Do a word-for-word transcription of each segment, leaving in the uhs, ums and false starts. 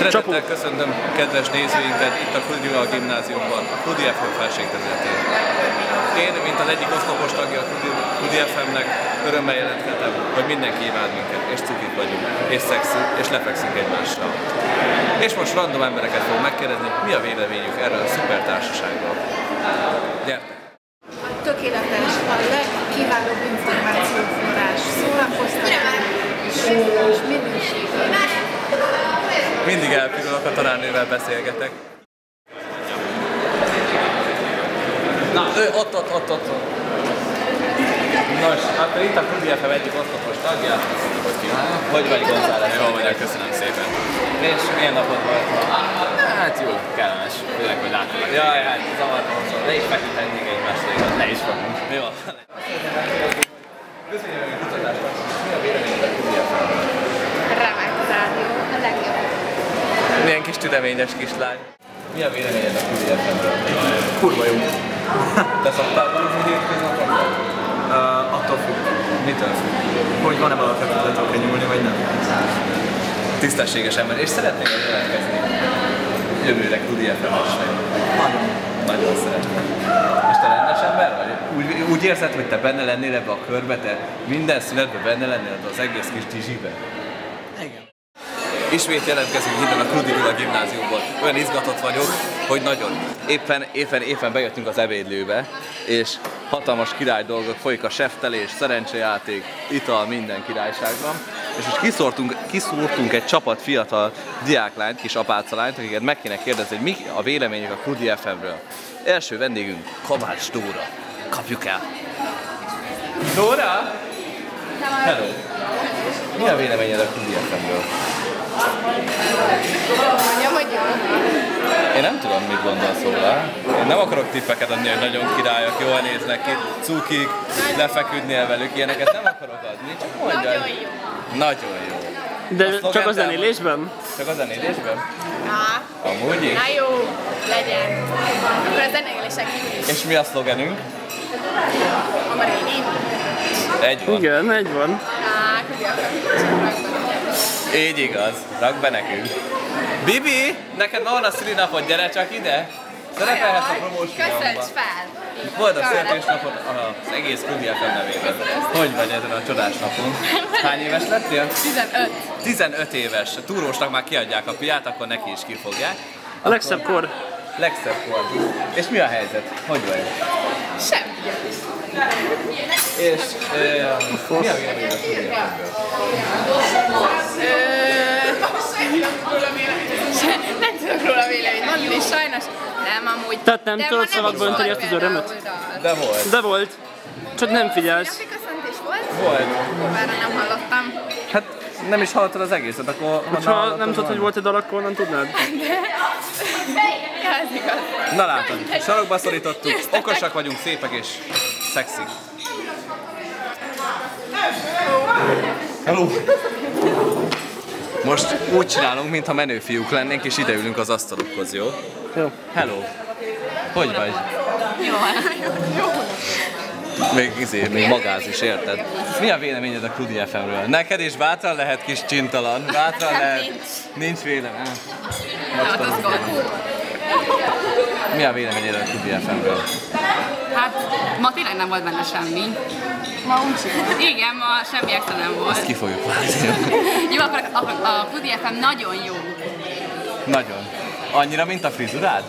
Szeretettel köszöntöm kedves nézőinket itt a Krudi Gimnáziumban, a Krudi ef em felségterületén. Én, mint az egyik oszlopos tagja a Krudi ef em-nek, örömmel jelenthetem, hogy mindenki imád minket, és cukik vagyunk, és szexünk, és lefekszünk egymással. És most random embereket fogom megkérdezni, mi a véleményük erről a szuper társaságról. Gyertek! A tökéletes, a legkiválóbb információforrás, szórakoztató és minőségű. Mindig elpirulok, a tanárnővel beszélgetek. Na, ő, ott, ott, ott, ott. Nos, akkor itt a Krudi ef em egyik oszlopos tagja. Hogy kívánok? Hogy vagy, González? Jól vagyok, köszönöm szépen. És milyen napod volt ma? Hát jó, kellemes. Főleg, hogy látlak. Jaj, hát zavartam, szóval le is feküdhetnénk egymást végül. Le is fogunk. Jó. Köszönjük a kutatást. Mi a véleményed a Krudi ef em-ről? Remek rádió, a legjobb. Milyen kis tüdeményes kislány. Mi a véleményed a Krudi ef em-ről? Kurva jó. Te szoktál valami hétköznapokban? Uh, attól függ. Mitől függ? Hogy van-e valaki, akit le tudok nyúlni, vagy nem? Tisztességes ember. És szeretnél jelentkezni jövőre Krudi ef em-es vagy? Nagyon. Nagyon szeretném. És te rendes ember vagy? Úgy, úgy érzed, hogy te benne lennél ebbe a körbe, te minden szünetben benne lennél az egész kis tizsibe? Igen. Ismét jelentkezünk innen a Krudi Gimnáziumból. Olyan izgatott vagyok, hogy nagyon. Éppen, éppen, éppen bejöttünk az ebédlőbe, és hatalmas király dolgok, folyik a seftelés, szerencsejáték, ital, minden királyságban. És most kiszórtunk, kiszórtunk egy csapat fiatal diáklányt, kis apácalányt, akiket meg kéne kérdezni, hogy mi a véleményük a Krudi ef em-ről. Első vendégünk Kovács Dóra. Kapjuk el! Dóra! Hello! Mi a véleményed a Krudi ef em-ről? Mondjam, hogy jó. Én nem tudom, mit gondolsz róla. Én nem akarok tippeket adni, hogy nagyon királyok, jól néznek ki, cukik, lefeküdnél velük, ilyeneket nem akarok adni, csak mondja. Nagyon jó. Nagyon jó. De A csak a szlogent zenélésben? Csak a zenélésben? Na, Amúgy is. na jó, legyen. Akkor a zenélések is. És mi a szlogenünk? A régi. Egy van. Igen, egy van. Á, Krudi ef em. Így igaz. Rak be nekünk. Bibi, neked ma van a szülinapod, gyere csak ide. Szerepelhetsz a promós Köszönts filmben. fel. Boldog születésnapod az egész Krudi ef em nevében. Hogy vagy ezen a csodás napon? Hány éves lettél? tizenöt. tizenöt éves. A túrósnak már kiadják a piát, akkor neki is kifogják. A legszebb kor. Legszebb kor. És mi a helyzet? Hogy vagy? Semmi. És uh, mi a véleményed a Krudi ef em-ből? Nem tudok róla véleményt mondani, sajnos nem amúgy. Tehát nem De tudod ma nem szavakba is önteni volt azt az örömet? például. De volt. De volt. Csak nem figyelsz. Napi köszöntés volt? Volt. Kurvára nem hallottam. Hát nem is hallottad az egészet, akkor... Ha nem tudod, hogy volt egy dal, akkor nem tudnád. Ja, ez igaz. Na látod, sarokba szorítottuk, okosak vagyunk, szépek és szexik. Hello! Most úgy csinálunk, mintha menő fiúk lennénk, és ideülünk az asztalokhoz, jó? Jó. Hello! Hogy vagy? Jó, jó. Még izé, még magáz is, érted? Mi a véleményed a Krudi ef em-ről? Neked is bátran lehet, kis csintalan. Bátran lehet. Nincs. Nincs vélemény. Hát az gond. Mi a véleményed a Krudi ef em-ről? Hát, ma tényleg nem volt benne semmi. Ma úgy Igen, ma semmi extra nem volt. Ki fogjuk vágni. Jó, akkor a, a, a Krudi ef em nagyon jó. Nagyon. Annyira, mint a frizurád?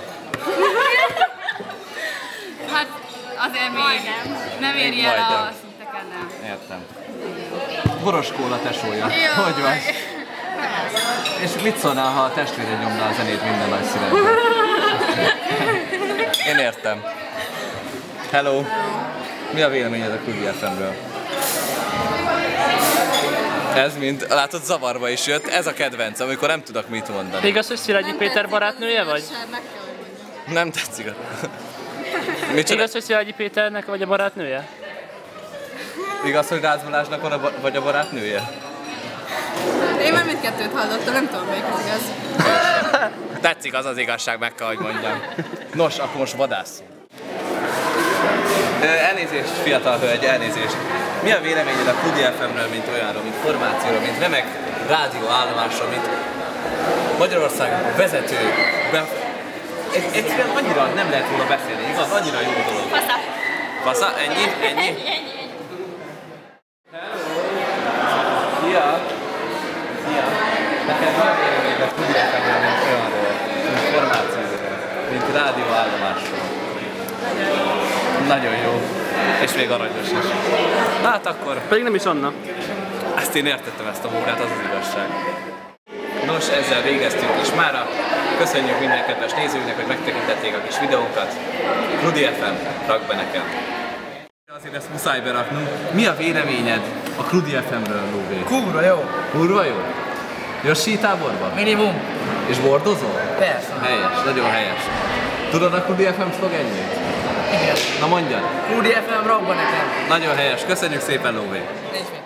Hát azért még nem éri el a szinteket, nem. Értem. Boros kóla tesója. Jó. Hogy vagy? És mit szólnál, ha a testvéred nyomná a zenét minden nagy színedben? Én értem. Hello! Mi a véleményed a Krudi ef em-ről? Ez mind, látod, zavarba is jött. Ez a kedvenc, amikor nem tudok mit mondani. Igaz, hogy Szilágyi Péter barátnője vagy? Nem tetszik. Micsoda? Igaz, hogy Szilágyi Péternek vagy a barátnője? Igaz, hogy Rácz Balázsnak van a ba- vagy a barátnője? Én már mindkettőt hallottam, nem tudom, melyik az igaz. Tetszik az az igazság, meg kell, hogy mondjam. Nos, akkor most vadászunk. Elnézést, fiatal hölgy, elnézést. Mi a véleményed a Krudi ef em-ről, mint olyanról, mint formációról, mint remek rádióállomásról, mint Magyarország vezető, be... egyszerűen annyira nem lehet róla beszélni, igaz? Annyira jó dolog. Fasza. Fasza? Ennyi? Ennyi? Ennyi, ennyi, ennyi. Szia! Szia! Neked mi a véleményed a Krudi ef em-ről, mint olyanról, információról, mint rádióállomásról? Nagyon jó. És még aranyos is. Hát akkor... Pedig nem is Anna. Ezt én értettem, ezt a munkát, az az igazság. Nos, ezzel végeztünk is mára. Köszönjük minden kedves nézőknek, hogy megtekintették a kis videónkat. Krudi ef em, rakd be nekem! Azért ezt muszáj beraknunk. Mi a véleményed a Krudi ef em-ről, Lóvé? Kurva jó. Kurva jó? Jössz sítáborba? Minimum. És bordozol? Persze. Helyes, nagyon helyes. Tudod a Krudi ef em slogenjét? Igen. Na mondjad! Krudi ef em, rakd be nekem. Nagyon helyes, köszönjük szépen, Lóvé! Nincs mit.